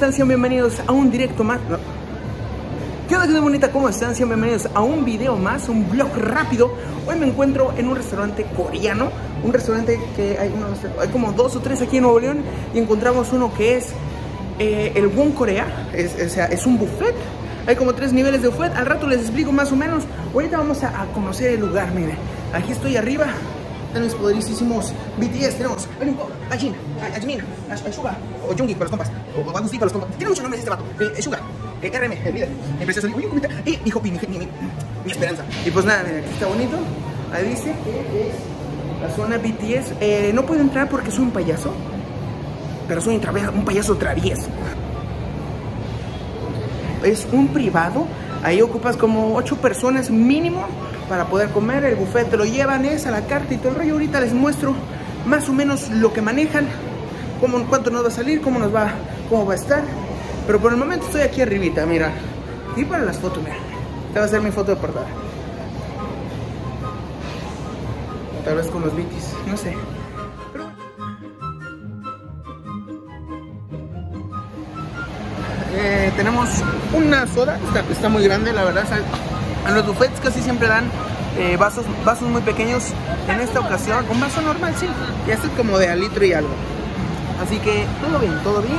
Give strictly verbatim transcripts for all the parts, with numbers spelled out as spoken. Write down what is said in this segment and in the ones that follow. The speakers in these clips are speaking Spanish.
están? Sean bienvenidos a un directo más. No. ¿Qué onda, gente bonita? ¿Cómo están? Sean bienvenidos a un video más, un vlog rápido. Hoy me encuentro en un restaurante coreano. Un restaurante que hay, unos, hay como dos o tres aquí en Nuevo León. Y encontramos uno que es eh, el Won Korea. Es, o sea, es un buffet. Hay como tres niveles de buffet. Al rato les explico más o menos. Ahorita vamos a, a conocer el lugar, miren. Aquí estoy arriba. Están mis poderísimos B T S. Tenemos a Jin, a Jimin, a Suga, o Jungkook para los compas, o Bagusi para los compas. Tiene muchos nombres este vato. Eh, Suga, eh, R M, el líder, el precioso, y mi Hopi, mi, mi, mi, mi esperanza. Y pues nada, miren, aquí está bonito. Ahí dice que es la zona B T S. Eh, no puedo entrar porque soy un payaso, pero soy un payaso travieso. Es un privado. Ahí ocupas como ocho personas mínimo para poder comer. El buffet te lo llevan, es a la carta y todo el rollo. Ahorita les muestro más o menos lo que manejan, cómo, cuánto nos va a salir, cómo nos va, cómo va a estar. Pero por el momento estoy aquí arribita, mira. Y para las fotos, mira. Esta va a ser mi foto de portada. Tal vez con los bitis, no sé. Pero... Eh, tenemos una soda, está, está muy grande, la verdad. En los buffets casi siempre dan eh, vasos, vasos muy pequeños. En esta ocasión, un vaso normal, sí. Y este es como de a litro y algo. Así que todo bien, todo bien.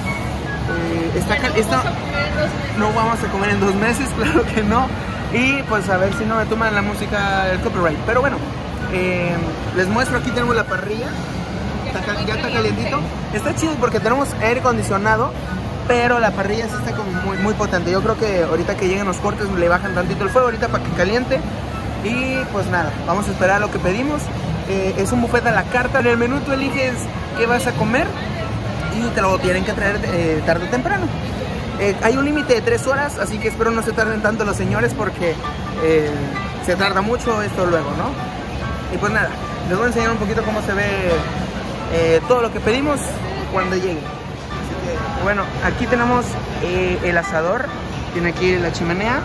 Eh, está bueno, esta, no vamos a comer en dos meses, claro que no. Y pues a ver si no me toman la música, el copyright. Pero bueno, eh, les muestro, aquí tenemos la parrilla. Está, ya está calientito. Está chido porque tenemos aire acondicionado, pero la parrilla sí está como muy, muy potente. Yo creo que ahorita que lleguen los cortes le bajan tantito el fuego ahorita para que caliente. Y pues nada, vamos a esperar a lo que pedimos. Eh, es un buffet a la carta. En el menú tú eliges qué vas a comer y te lo tienen que traer eh, tarde o temprano. Eh, hay un límite de tres horas, así que espero no se tarden tanto los señores porque eh, se tarda mucho esto luego, ¿no? Y pues nada, les voy a enseñar un poquito cómo se ve eh, todo lo que pedimos cuando llegue. Bueno, aquí tenemos eh, el asador. Tiene aquí la chimenea.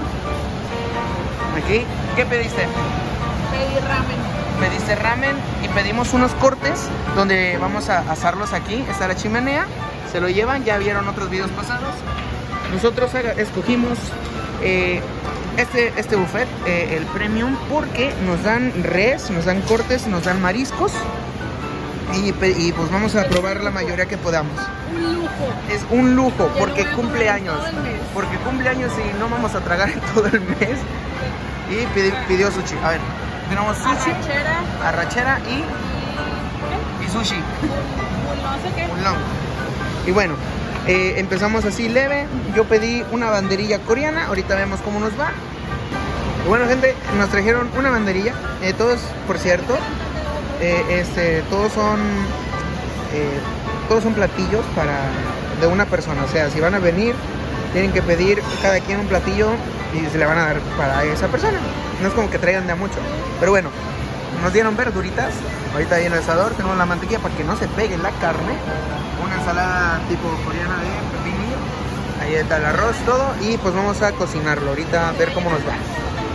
Aquí. ¿Qué pediste? Pedí ramen. Pediste ramen y pedimos unos cortes donde vamos a asarlos aquí. Está la chimenea. Se lo llevan. Ya vieron otros videos pasados. Nosotros escogimos eh, este, este buffet, eh, el premium, porque nos dan res, nos dan cortes, nos dan mariscos. Y, y pues vamos a probar la mayoría que podamos. Un lujo. Es un lujo porque cumple años. Porque cumple años y no vamos a tragar en todo el mes. Y pidió, pidió sushi. A ver, tenemos sushi, arrachera, arrachera y, y sushi. No sé qué. Un long. Y bueno, eh, empezamos así leve. Yo pedí una banderilla coreana. Ahorita vemos cómo nos va. Y bueno, gente, nos trajeron una banderilla. Eh, todos, por cierto, eh, este, todos son eh, todos son platillos para de una persona. O sea, si van a venir, tienen que pedir cada quien un platillo y se le van a dar para esa persona. No es como que traigan de a mucho. Pero bueno, nos dieron verduritas. Ahorita ahí en el asador tenemos la mantequilla para que no se pegue la carne. Una ensalada tipo coreana de pepinillo. Ahí está el arroz, todo. Y pues vamos a cocinarlo ahorita, a ver cómo nos va.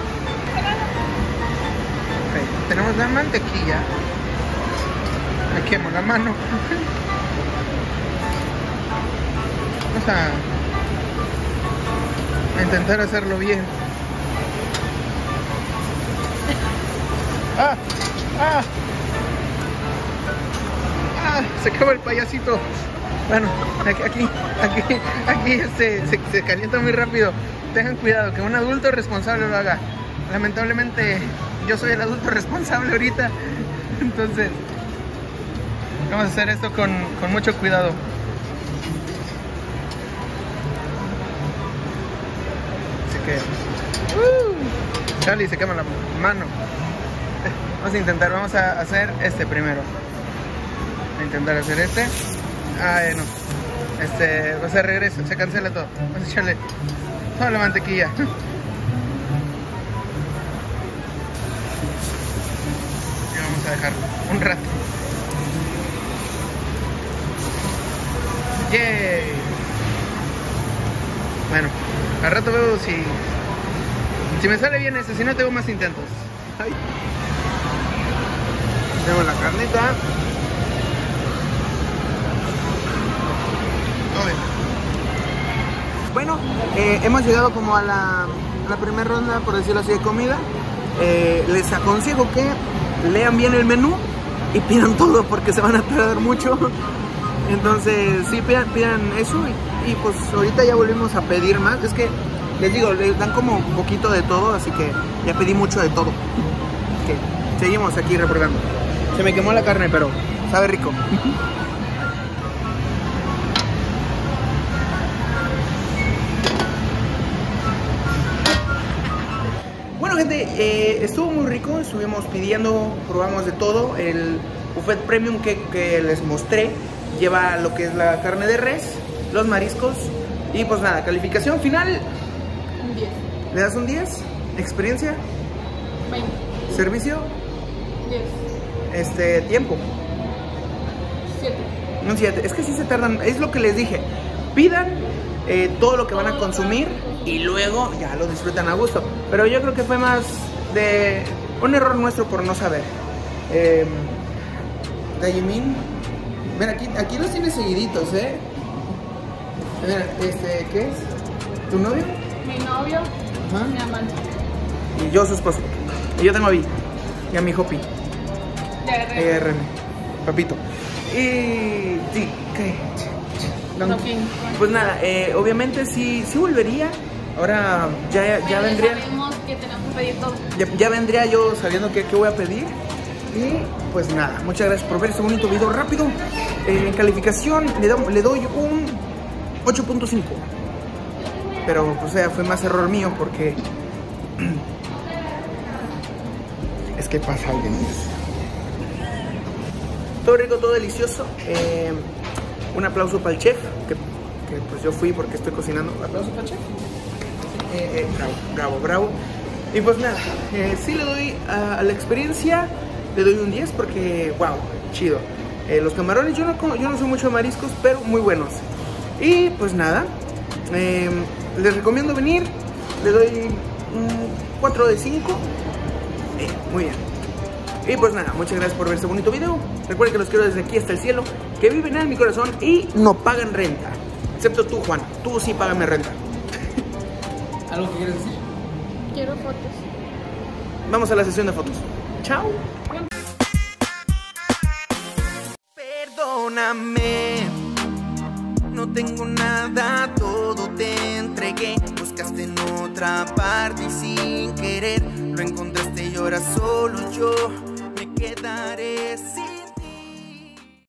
Okay, tenemos la mantequilla. Me quemo la mano. Vamos a A intentar hacerlo bien. ¡Ah! ¡Ah! ¡Ah! Se acaba el payasito. Bueno, aquí, aquí, aquí, aquí este, se, se calienta muy rápido. Tengan cuidado, que un adulto responsable lo haga. Lamentablemente, yo soy el adulto responsable ahorita. Entonces, vamos a hacer esto con, con mucho cuidado. Uh, Charlie se quema la mano. Vamos a intentar, vamos a hacer este primero. Voy a intentar hacer este. Ay, no. Este, o sea, regresa, se cancela todo. Vamos a echarle toda la mantequilla. Y vamos a dejarlo un rato. Yay. Bueno, al rato veo si si me sale bien este, si no tengo más intentos. Ay. Tengo la carnita. Todo bien. bueno, eh, hemos llegado como a la, a la primera ronda, por decirlo así, de comida. Eh, les aconsejo que lean bien el menú y pidan todo porque se van a tardar mucho. Entonces sí, pidan, pidan eso y, y pues ahorita ya volvimos a pedir más. Es que les digo, les dan como un poquito de todo, así que ya pedí mucho de todo. Okay, seguimos aquí reprobando. Se me quemó la carne, pero sabe rico. Bueno, gente, eh, estuvo muy rico. Estuvimos pidiendo, probamos de todo. El buffet premium que, que les mostré lleva lo que es la carne de res, los mariscos y pues nada, calificación final. Un diez. ¿Le das un diez? ¿Experiencia? veinte. ¿Servicio? diez. Este, tiempo. siete. Un siete. Es que sí se tardan, es lo que les dije. Pidan eh, todo lo que van a consumir y luego ya lo disfrutan a gusto. Pero yo creo que fue más de un error nuestro por no saber. Eh, Dayimin, ven aquí, aquí los tienes seguiditos, ¿eh? Mira, este, ¿qué es? ¿Tu novio? Mi novio, Ajá. mi amante. Y yo su esposo. Y yo tengo a Vi y a mi Hopi. De R. E R M, papito. Y sí, ¿qué? No. No, ¿quién? Pues nada, eh, obviamente sí, sí volvería. Ahora ya, ya Pero vendría. sabemos que tenemos que pedir todo. Ya, ya vendría yo sabiendo qué, qué voy a pedir. Y pues nada, muchas gracias por ver este bonito video rápido. Eh, en calificación le, da, le doy un ocho punto cinco. Pero pues, o sea, fue más error mío porque es que pasa alguien. Todo rico, todo delicioso. Eh, un aplauso para el chef, que, que pues yo fui porque estoy cocinando. Aplauso para el chef. Eh, eh, bravo, bravo, bravo. Y pues nada, eh, sí le doy a, a la experiencia, le doy un diez porque, wow, chido. Eh, los camarones, yo no, como, yo no soy mucho de mariscos, pero muy buenos. Y pues nada, eh, les recomiendo venir, le doy un cuatro de cinco. Eh, muy bien. Y pues nada, muchas gracias por ver este bonito video. Recuerden que los quiero desde aquí hasta el cielo, que viven en mi corazón y no pagan renta. Excepto tú, Juan, tú sí págame renta. ¿Algo que quieres decir? Quiero fotos. Vamos a la sesión de fotos. Chao. Perdóname, no tengo nada, todo te entregué. Buscaste en otra parte y sin querer lo encontraste y ahora solo yo me quedaré.